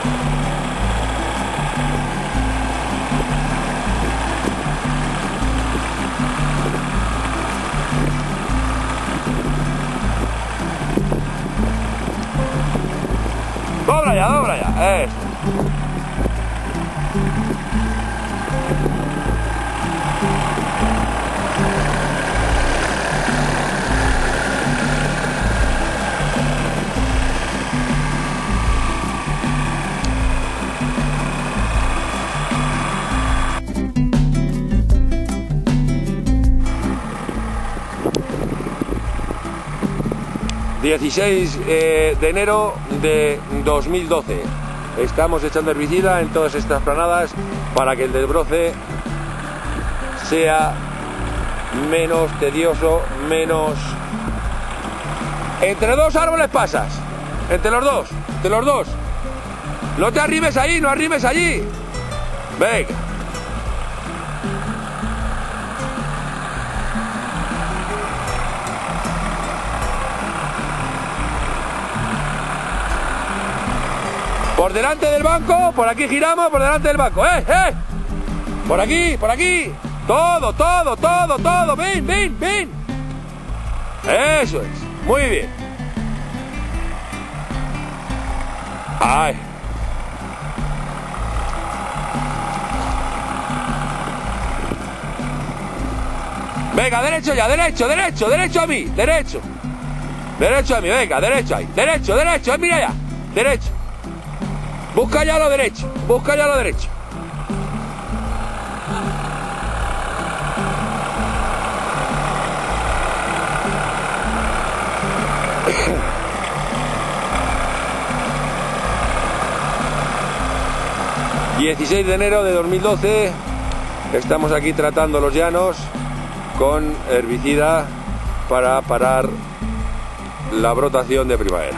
Dobla ya, eso. ...16 de enero de 2012... estamos echando herbicida en todas estas planadas para que el desbroce sea menos tedioso, menos... Entre dos árboles pasas, entre los dos. No te arrimes ahí, no arrimes allí. Venga. Por delante del banco, por aquí giramos, por delante del banco, por aquí, todo, ven, eso es, muy bien. Ay. Venga, derecho ya, derecho a mí, derecho a mí, venga, derecho ahí, derecho, mira ya, derecho. Busca ya lo derecho. ...16 de enero de 2012... estamos aquí tratando los llanos con herbicida para parar la brotación de primavera.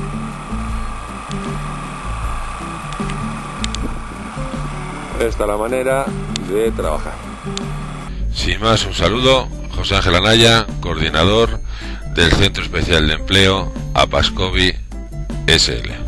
Esta es la manera de trabajar. Sin más, un saludo. José Ángel Anaya, coordinador del Centro Especial de Empleo APASCOVI SL.